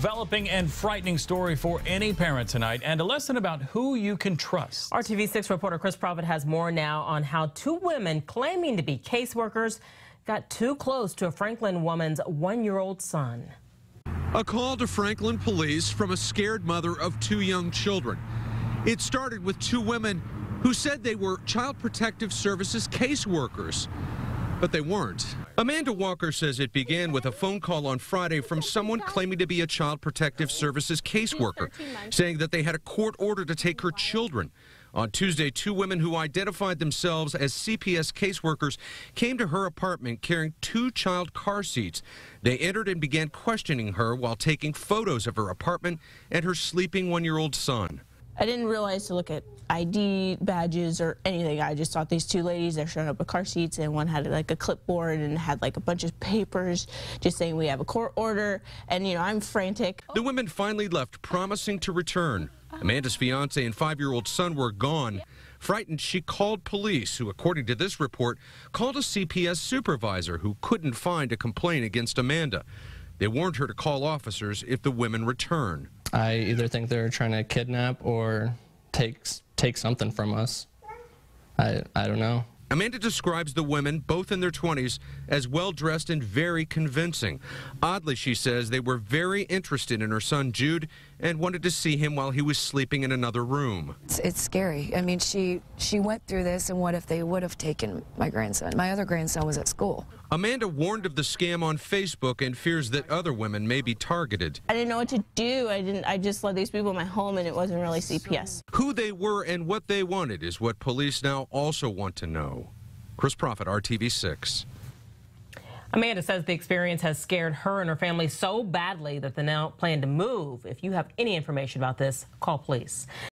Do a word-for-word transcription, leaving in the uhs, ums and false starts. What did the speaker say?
Developing and frightening story for any parent tonight, and a lesson about who you can trust. R T V six reporter Chris Profit has more now on how two women claiming to be caseworkers got too close to a Franklin woman's one-year-old son. A call to Franklin police from a scared mother of two young children. It started with two women who said they were Child Protective Services caseworkers, but they weren't. Amanda Walker says it began with a phone call on Friday from someone claiming to be a Child Protective Services caseworker, saying that they had a court order to take her children. On Tuesday, two women who identified themselves as C P S caseworkers came to her apartment carrying two child car seats. They entered and began questioning her while taking photos of her apartment and her sleeping one-year-old son. I didn't realize to look at I D badges or anything. I just thought these two ladies, they're showing up with car seats, and one had like a clipboard and had like a bunch of papers just saying we have a court order, and you know, I'm frantic. The women finally left, promising to return. Amanda's fiance and five-year-old son were gone. Frightened, she called police, who, according to this report, called a C P S supervisor who couldn't find a complaint against Amanda. They warned her to call officers if the women return. I either think they're trying to kidnap or take take something from us. I I don't know. Amanda describes the women, both in their twenties, as well-dressed and very convincing. Oddly, she says they were very interested in her son Jude and wanted to see him while he was sleeping in another room. It's, it's scary. I mean, she she went through this, and what if they would have taken my grandson? My other grandson was at school. Amanda warned of the scam on Facebook and fears that other women may be targeted. I didn't know what to do. I didn't. I just let these people in my home, and it wasn't really C P S. Who they were and what they wanted is what police now also want to know. Chris Profit, R T V six. Amanda says the experience has scared her and her family so badly that they now plan to move. If you have any information about this, call police.